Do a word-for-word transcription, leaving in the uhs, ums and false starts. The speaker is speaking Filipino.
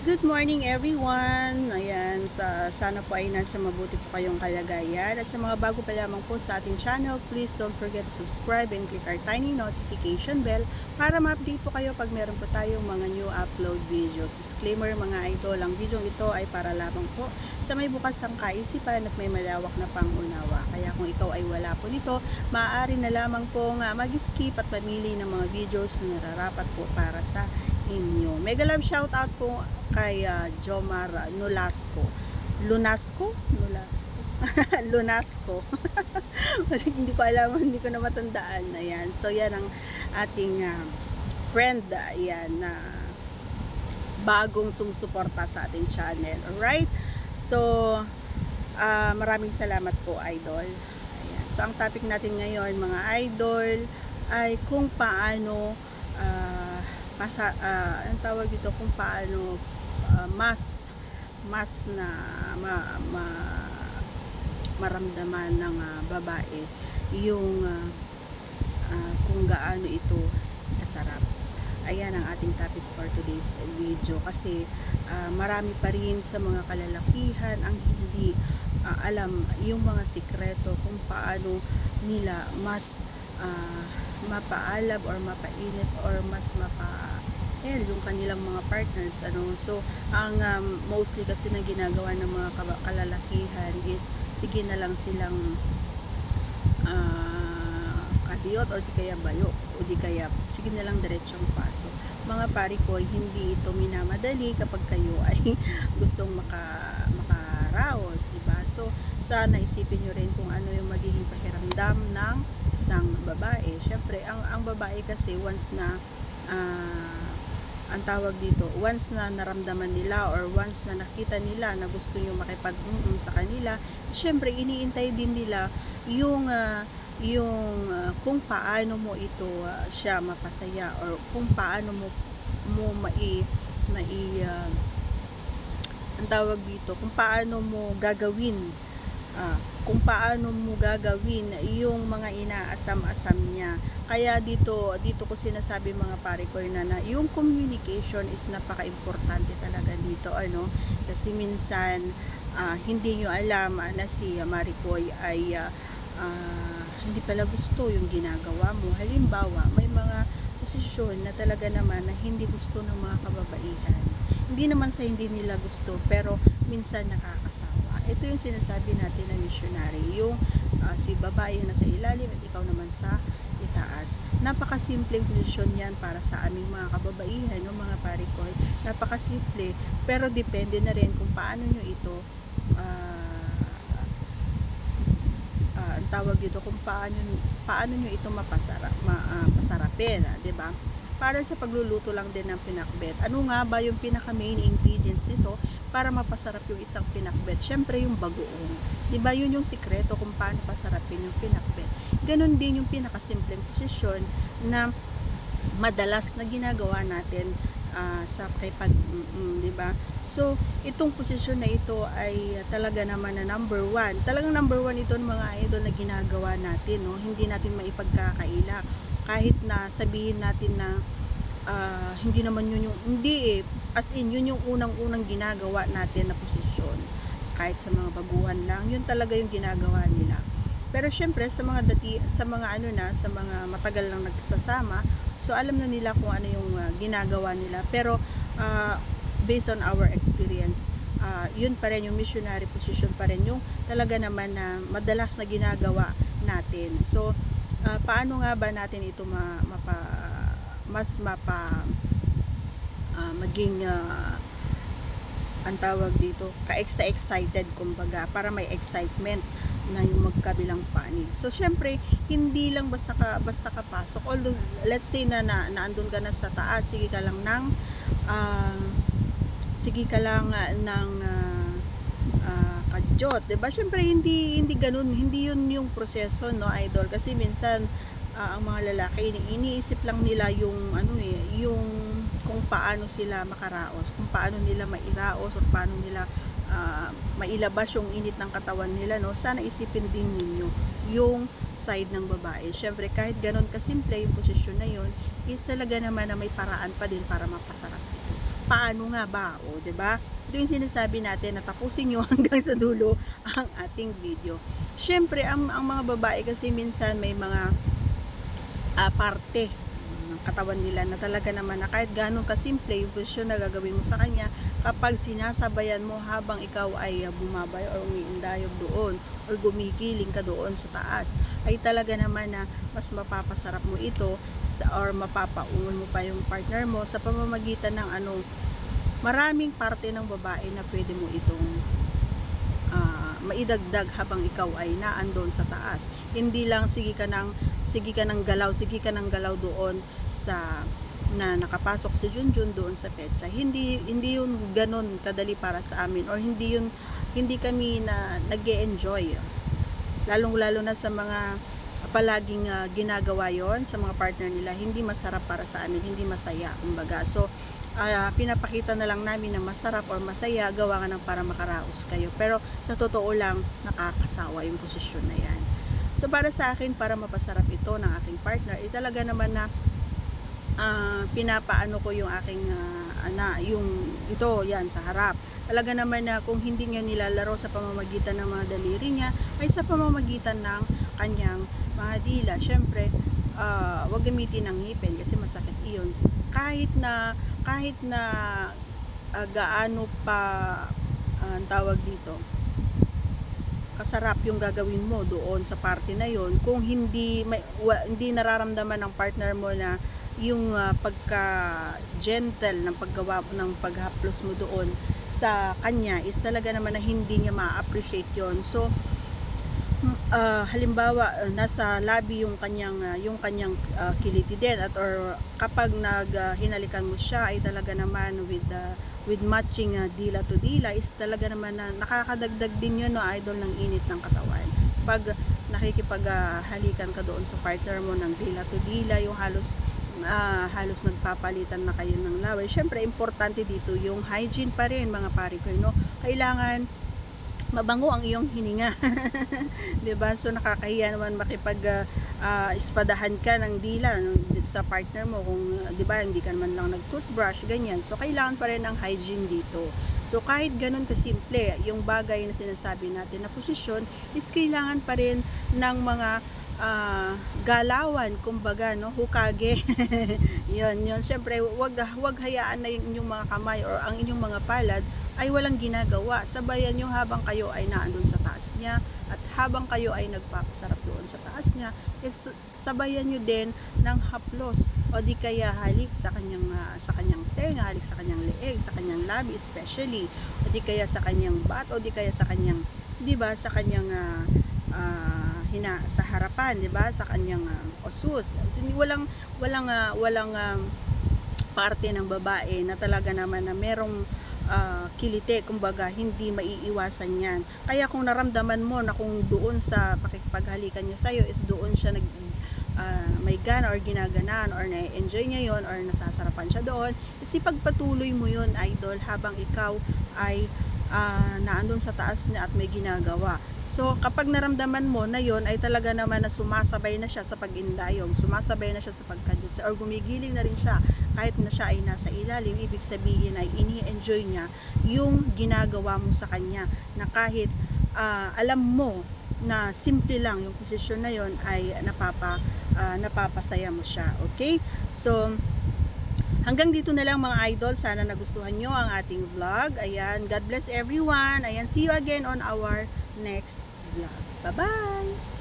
Good morning everyone! Ayan, sa, sana po ay nasa mabuti po kayong kalagayan. At sa mga bago pa lamang po sa ating channel, please don't forget to subscribe and click our tiny notification bell para ma-update po kayo pag meron po tayong mga new upload videos. Disclaimer mga idol, ang video ito ay para lamang po sa may bukas ang kaisipan at may malawak na pangunawa. Kaya kung ikaw ay wala po nito, maaari na lamang pong uh, mag-skip at mamili ng mga videos na nararapat po para sa inyo. Mega love shoutout po kay uh, Jomar Nolasco. Lunasco? Nolasco. Lunasco. Hindi ko alam, hindi ko na matandaan. Ayan. So, yan ang ating uh, friend. Ayan, na uh, bagong sumusuporta sa ating channel. Alright? So, uh, maraming salamat po, idol. Ayan. So, ang topic natin ngayon, mga idol, ay kung paano uh, masa, uh, ang tawag dito, kung paano uh, mas mas na ma, ma, maramdaman ng uh, babae yung uh, uh, kung gaano ito kasarap. Ayan ang ating topic for today's video kasi uh, marami pa rin sa mga kalalakihan ang hindi uh, alam yung mga sikreto kung paano nila mas uh, mapaalab or mapainit or mas mapa hell, yung kanilang mga partners ano. So ang um, mostly kasi na ginagawa ng mga kalalakihan is sige na lang silang uh, kadiyot or di kaya bayo o di kaya sige na lang diretsong paso. Mga pari ko, hindi ito minamadali kapag kayo ay gustong maka, makaraos, diba? So sana isipin nyo rin kung ano yung magiging pakiramdam ng isang babae. Syempre ang, ang babae kasi once na uh, ang tawag dito, once na naramdaman nila or once na nakita nila na gusto nyo makipag-um sa kanila, syempre iniintay din nila yung uh, yung uh, kung paano mo ito uh, siya mapasaya or kung paano mo mo mai mai uh, ang tawag dito, kung paano mo gagawin uh, kung paano mo gagawin yung mga inaasam-asam niya. Kaya dito dito ko sinasabi mga pare ko na, na yung communication is napaka-importante talaga dito ano, kasi minsan uh, hindi nyo alam uh, na si Maricoy ay uh, uh, hindi pala gusto yung ginagawa mo. Halimbawa, may mga posisyon na talaga naman na hindi gusto ng mga kababaihan. Hindi naman sa hindi nila gusto, pero minsan nakakasawa. Ito yung sinasabi natin na missionary, yung uh, si babae yung nasa ilalim at ikaw naman sa itaas. Napakasimpleng posisyon yan para sa aming mga kababaihan, no, mga parikoy. Napakasimple, pero depende na rin kung paano nyo ito uh, uh, ang tawag dito, kung paano, paano nyo ito mapasarap, ma, uh, pasarapin, uh, diba? Para sa pagluluto lang din ng pinakbet. Ano nga ba yung pinaka main ingredients nito para mapasarap yung isang pinakbet? Syempre yung bagoong. Diba yun yung sikreto kung paano pasarapin yung pinakbet. Ganon din yung pinakasimpleng posisyon na madalas na ginagawa natin uh, sa kipag, mm, diba? So, itong posisyon na ito ay talaga naman na number one. Talagang number one ito ng mga idol na ginagawa natin, no? Hindi natin maipagkakaila. Kahit na sabihin natin na uh, hindi naman yun yung, hindi eh, as in, yun yung unang-unang ginagawa natin na posisyon. Kahit sa mga baguhan lang, yun talaga yung ginagawa nila. Pero syempre, sa mga dati, sa mga ano na, sa mga matagal lang nagsasama, so alam na nila kung ano yung uh, ginagawa nila. Pero, uh, based on our experience, uh, yun pa rin yung missionary position pa rin yung talaga naman na madalas na ginagawa natin. So, uh, paano nga ba natin ito ma, mapa, mas mapa uh, maging uh, ang tawag dito, ka-excited kumbaga, para may excitement na yung magkabilang panig. So syempre hindi lang basta ka basta ka pasok, although let's say na, na naandun ka na sa taas, sige ka lang ng uh, sige ka lang uh, ng uh, uh, kadyot, 'di ba? Syempre hindi hindi ganoon, hindi yun yung proseso, no, idol, kasi minsan uh, ang mga lalaki iniisip lang nila yung ano eh, yung kung paano sila makaraos, kung paano nila mairaos o paano nila uh, mailabas yung init ng katawan nila, no. Sana isipin din ninyo yung side ng babae. Syempre kahit ganoon kasimple yung posisyon na yun, is talaga naman na may paraan pa din para mapasarap ito. paano nga ba? O, 'di ba? Ito yung sinasabi natin na tapusin nyo hanggang sa dulo ang ating video. Siyempre, ang, ang mga babae kasi minsan may mga uh, parte ng katawan nila na talaga naman na kahit gano'ng kasimple yung posisyon na gagawin mo sa kanya, kapag sinasabayan mo habang ikaw ay uh, bumabay or umiindayog doon or gumigiling ka doon sa taas, ay talaga naman na mas mapapasarap mo ito sa, or mapapaungon mo pa yung partner mo sa pamamagitan ng ano, maraming parte ng babae na pwede mo itong uh, maidagdag habang ikaw ay naandon sa taas. Hindi lang sige ka ng sige ka ng galaw, sige ka ng galaw doon sa na nakapasok si Junjun doon sa petsa. Hindi hindi yun ganun kadali para sa amin, or hindi yun hindi kami na nag-e-enjoy. Lalong-lalo na sa mga palaging uh, ginagawa yon sa mga partner nila, hindi masarap para sa amin, hindi masaya, kumbaga. So uh, pinapakita na lang namin na masarap or masaya, gawa nga ng para makaraos kayo, pero sa totoo lang nakakasawa yung posisyon na yan. So para sa akin, para mapasarap ito ng aking partner, eh, talaga naman na uh, pinapaano ko yung aking uh, ana, yung ito, yan, sa harap. Talaga naman na kung hindi niya nilalaro sa pamamagitan ng mga daliri niya, ay sa pamamagitan ng kanyang mga dila. Syempre, uh, wag gamitin ng ngipin kasi masakit iyon. Kahit na kahit na uh, gaano pa uh, ang tawag dito, kasarap yung gagawin mo doon sa party na yon, kung hindi may, wa, hindi nararamdaman ng partner mo na yung uh, pagka gentle ng paggawa ng paghaplos mo doon sa kanya, is talaga naman na hindi niya ma-appreciate yon. So uh, halimbawa nasa labi yung kanyang uh, yung kanyang uh, kiliti din, at or kapag nag uh, hinalikan mo siya, ay talaga naman with uh, with matching uh, dila to dila, is talaga naman na nakakadagdag din yun, no, idol, ng init ng katawan. Pag nakikipaghalikan uh, ka doon sa partner mo ng dila to dila, yung halos uh, halos nagpapalitan na kayo ng laway. Syempre importante dito yung hygiene pa rin, mga pare ko, no? Kailangan mabango ang iyong hininga. 'Di ba? So nakakahiya naman makipag uh, uh, ispadahan ka ng dila sa partner mo kung uh, 'di ba hindi ka naman lang nag-toothbrush, ganyan. So kailangan pa rin ng hygiene dito. So kahit ganun kasimple yung bagay na sinasabi natin na posisyon, is kailangan pa rin ng mga uh, galawan, kumbaga, no, hukage. yun, yun. Siyempre, wag, wag hayaan na yung inyong mga kamay or ang inyong mga palad ay walang ginagawa. Sabayan nyo habang kayo ay naandun sa taas niya, at habang kayo ay nagpapasarap doon sa taas niya, is sabayan nyo din ng haplos, o di kaya halik sa kanyang uh, sa kanyang tenga, halik sa kanyang leeg, sa kanyang labi especially, o di kaya sa kanyang bat, o di kaya sa kanyang, di ba, sa kanyang uh, uh, hina sa harapan, di ba, sa kanyang uh, osus. Walang walang uh, walang uh, parte ng babae na talaga naman na merong uh, kilite, kumbaga hindi maiiwasan yan. Kaya kung naramdaman mo na kung doon sa pakikipaghalikan niya sa'yo is doon siya nag uh, may gana or ginaganan or na-enjoy niya yon or nasasarapan siya doon, is ipagpatuloy mo yun, idol, habang ikaw ay uh, naandun sa taas niya at may ginagawa. So kapag naramdaman mo na yon, ay talaga naman na sumasabay na siya sa pag-indayog, sumasabay na siya sa pagkadit, or gumigiling na rin siya kahit na siya ay nasa ilalim, ibig sabihin ay ini-enjoy niya yung ginagawa mo sa kanya, na kahit uh, alam mo na simple lang yung posisyon na yon, ay napapa, uh, napapasaya mo siya. Okay? So hanggang dito na lang, mga idol. Sana nagustuhan nyo ang ating vlog. Ayan, God bless everyone. Ayan, see you again on our next vlog. Bye-bye!